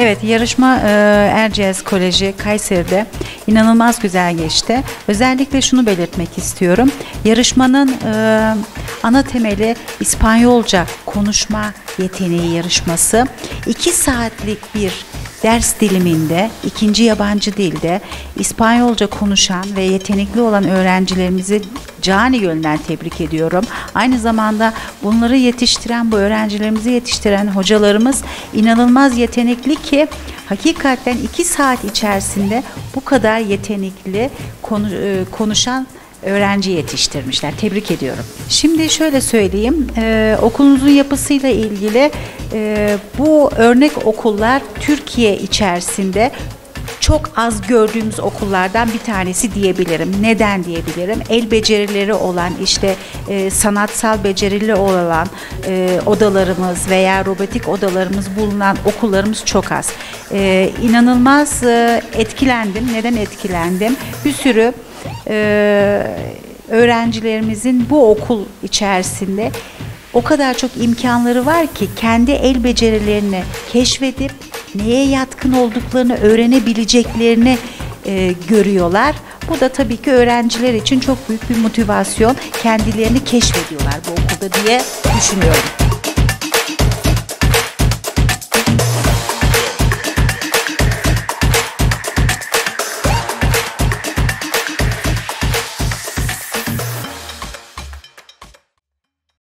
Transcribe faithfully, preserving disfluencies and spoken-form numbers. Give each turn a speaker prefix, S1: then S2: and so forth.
S1: Evet, yarışma e, Erciyes Koleji Kayseri'de inanılmaz güzel geçti. Özellikle şunu belirtmek istiyorum. Yarışmanın e, ana temeli İspanyolca konuşma yeteneği yarışması. iki saatlik bir ders diliminde, ikinci yabancı dilde İspanyolca konuşan ve yetenekli olan öğrencilerimizi cani gönülden tebrik ediyorum. Aynı zamanda bunları yetiştiren, bu öğrencilerimizi yetiştiren hocalarımız inanılmaz yetenekli ki hakikaten iki saat içerisinde bu kadar yetenekli konu, konuşan öğrenci yetiştirmişler. Tebrik ediyorum. Şimdi şöyle söyleyeyim, e, okulunuzun yapısıyla ilgili e, bu örnek okullar Türkiye içerisinde çok az gördüğümüz okullardan bir tanesi diyebilirim. Neden diyebilirim? El becerileri olan, işte e, sanatsal becerili olan e, odalarımız veya robotik odalarımız bulunan okullarımız çok az. E, inanılmaz e, etkilendim. Neden etkilendim? Bir sürü e, öğrencilerimizin bu okul içerisinde o kadar çok imkanları var ki kendi el becerilerini keşfedip neye yatkın olduklarını öğrenebileceklerini e, görüyorlar. Bu da tabii ki öğrenciler için çok büyük bir motivasyon. Kendilerini keşfediyorlar bu okulda diye düşünüyorum.